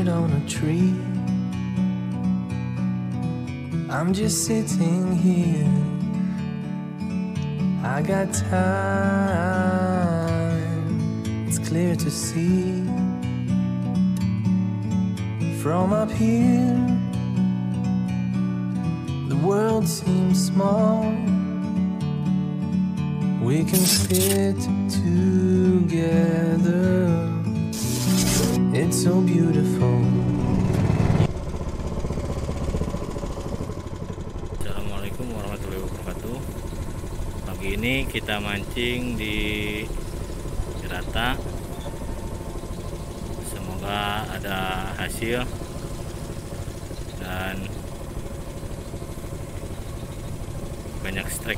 bird on a tree. I'm just sitting here. I got time. It's clear to see. From up here, the world seems small. We can fit together. It's so beautiful. Assalamualaikum warahmatullahi wabarakatuh. Pagi ini kita mancing di Cirata. Semoga ada hasil dan banyak strike.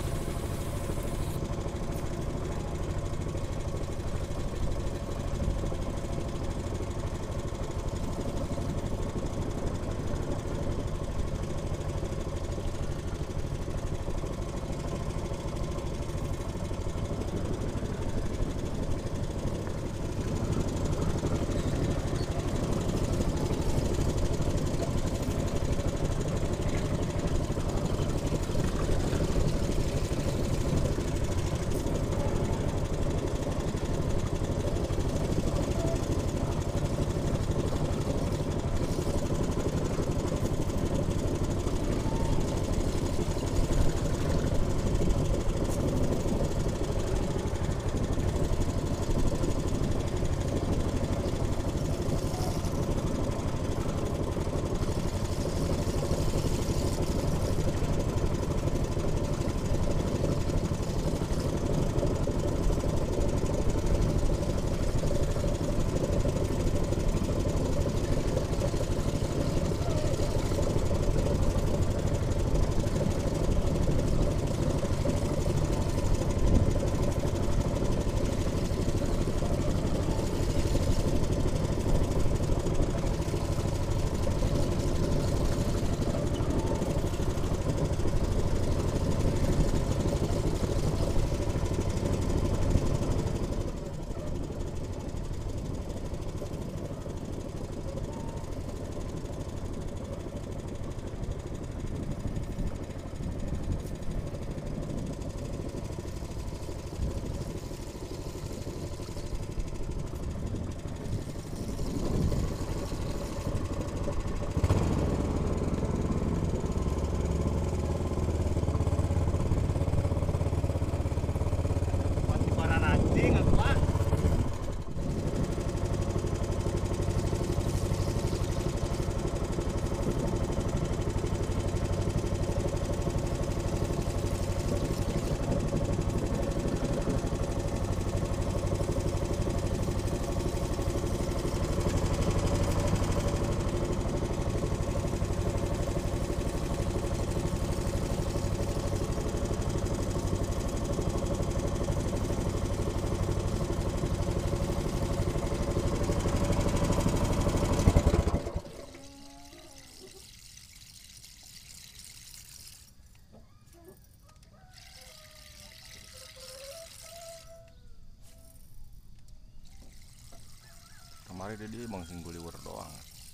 Kemarin dia mangsing guliwer doang.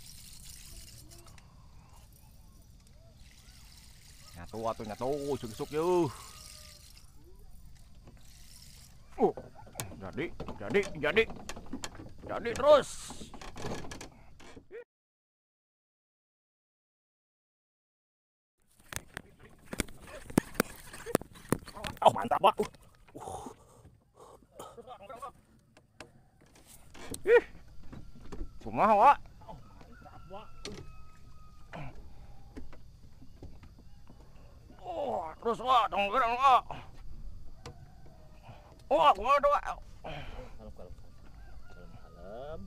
Nyatu, suk yuk. Jadi terus. Oh mantap pak. Kumaha wak? Oh, terus wak, tong gerang wak. Wak, kumaha wak? Kalem.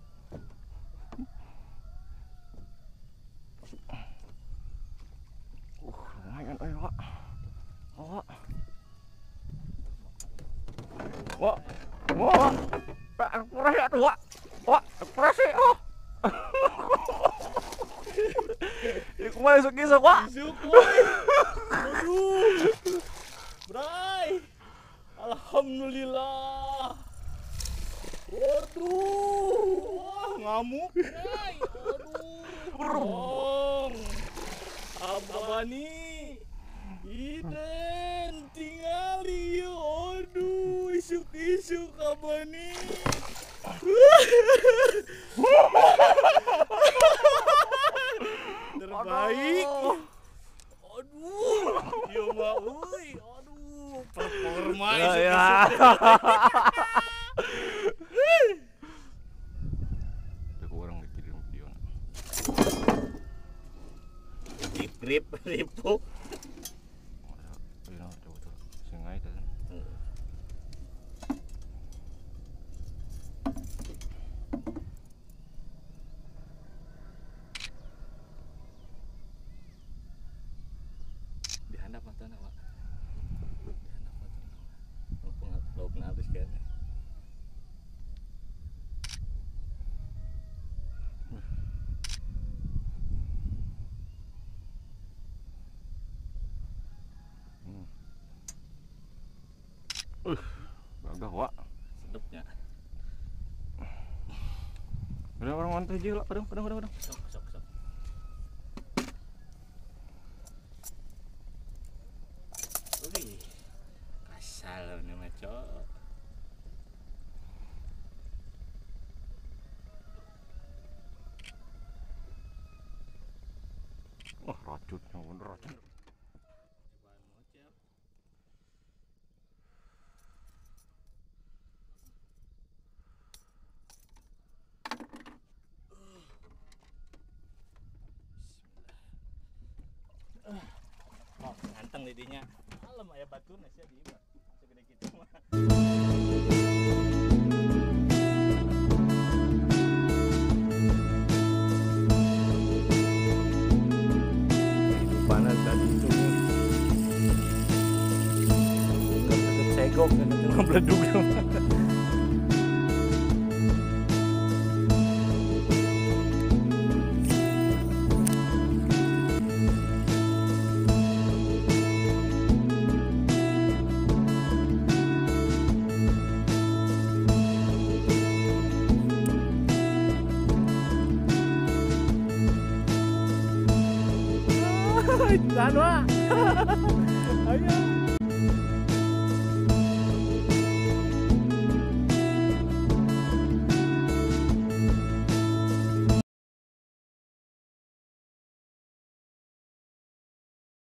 Lumayan wak. Wak. Wak. Wak. Pak, kurang ya tuh wak. Wak, ekspresi oh. Iku mah isuk-isuk, Wak. Isuk, boy. Aduh. Bray. Alhamdulillah. Waduh. Wah, ngamuk, Bray. Aduh. Ong, abani, iden tingali yo, aduh isuk-isuk abani. Terbaik. Aduh, yo mah euy, aduh performa isuk-isuk. Grip ripu. Dihandap matana, Pak. Dihandap matana. Lauk habis kan. Gagah wak. Sedapnya. Udah orang mantai aja lah, kadang. Sok. Wih, kasar nih maco. Wah, racunnya bener racun. Oh, nganteng didinya. Alam aya batu nasi di mah. Segede gitu mah. Panas tadi itu. Deket segok dan cuma beledug. Tahan wak. Ayo.